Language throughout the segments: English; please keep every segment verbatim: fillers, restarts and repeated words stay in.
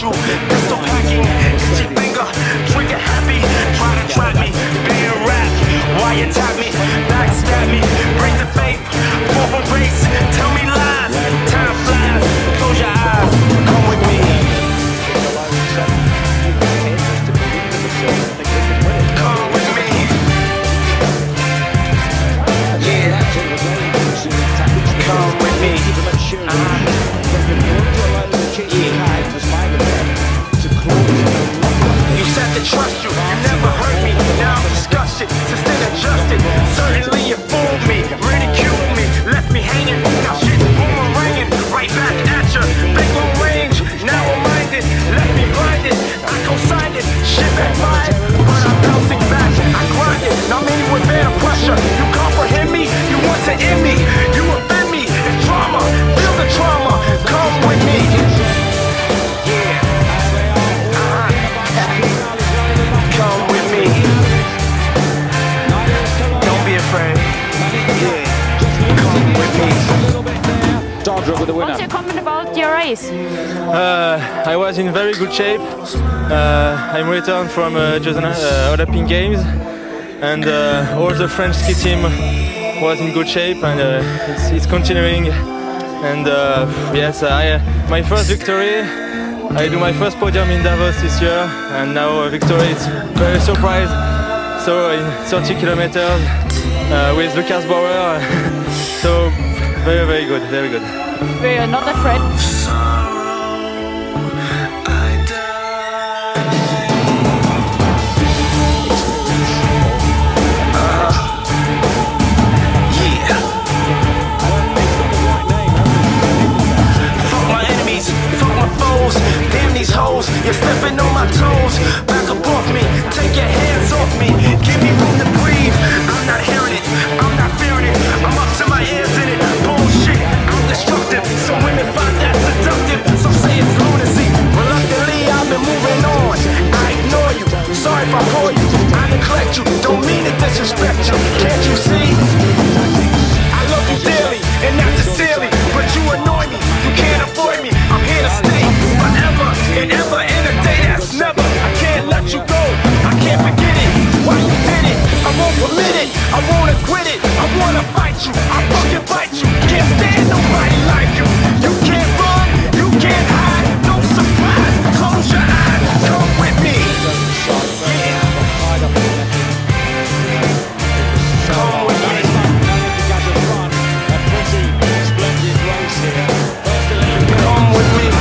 you. Pistol packing, itchy finger, trigger happy. Try to trap me, being rap. Why you tap me, backstab me, break the faith. Fall from grace, tell me lies. Time flies, close your eyes, come with me. Come with me. Yeah. Come with me. Uh-huh. You said to trust you, you never hurt me. Now I'm disgusted, instead adjusted. Certainly you fooled me, ridiculed me, left me hanging. Now shit's boomeranging, right back at you. Big long range, now I'm minded, left me blinded. I co-signed it, shit backfired, but I'm bouncing back. I grind it, now many would bear the pressure. You comprehend me, you want to end me, you offend me. It's drama, feel the trauma, come with me. What's your comment about your race? Uh, I was in very good shape. Uh, I'm returned from uh, just uh, Olympic Games, and uh, all the French ski team was in good shape, and uh, it's, it's continuing. And uh, yes, I, uh, my first victory. I do my first podium in Davos this year, and now a victory. It's very surprised. So in thirty kilometers uh, with Lucas Bauer. So very, very good, very good. We are not afraid. You're stepping on my toes, back up off me, take your hands off me, give me room to breathe. I'm not hearing it, I'm not fearing it, I'm up to my ears in it. Bullshit, I'm destructive, so women find that seductive. Some say it's lunacy, reluctantly I've been moving on. I ignore you, sorry if I bore you, I neglect you, don't mean to disrespect you. Can't you see? I love you dearly, and not sincerely, but you annoy me, you can't avoid me. I'm here to stay forever and ever. Never, I can't let you go, I can't forget it. Why you did it, I won't permit it, I won't quit it, I wanna fight you, I fucking fight you. Can't stand nobody like you. You can't run, you can't hide, no surprise. Close your eyes, come with me. Yeah. Come with me. Come with me.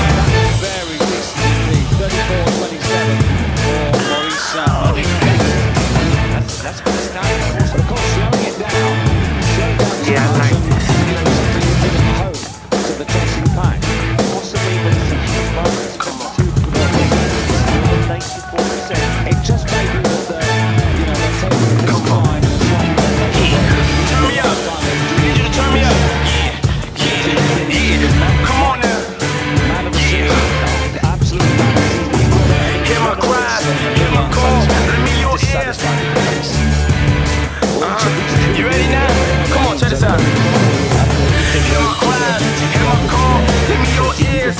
Yeah, I like this. To the tossing pack, possibly with some huge bonus. Come on. ninety-four percent. It just may be that the, you know, they're taking this time. Yeah. Turn me up. I need you to turn me up. Yeah. Yeah. Yeah. Come on now. Yeah. Absolutely. Hear my cries, hear my calls. Let me your ears. Uh-huh. You ready now? Come on, check this out. Hear my cries, hear my call, give me your ears.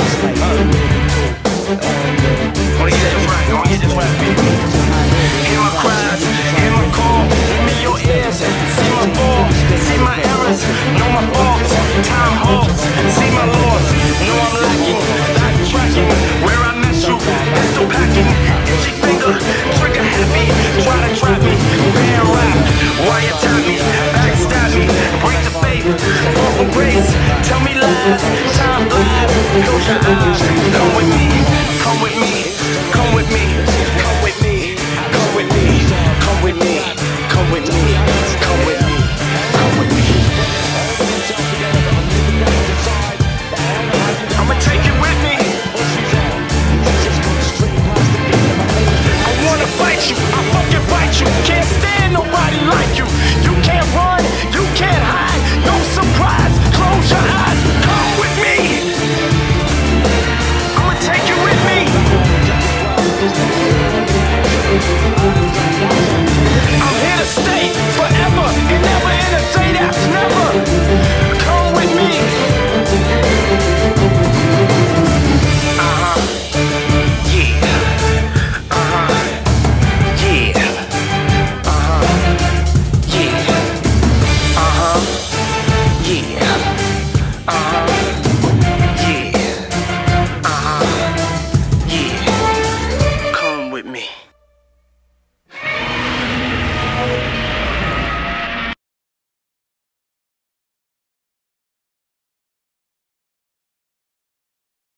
Wanna get this right, wanna get this right, baby. Hear my cries, hear my call, give me your ears. See my fall, see my errors, know my faults, time halts. See my loss, know I'm lacking, backtracking, where I met you, pistol packing, itchy finger, trigger happy, try to trap me, band rap, why you tap me, backstab me, break the faith, fall from grace, tell me lies, time flies, close your eyes, come with me, come with me, come with me, come with me, come with me, come with me, come with me, come with me.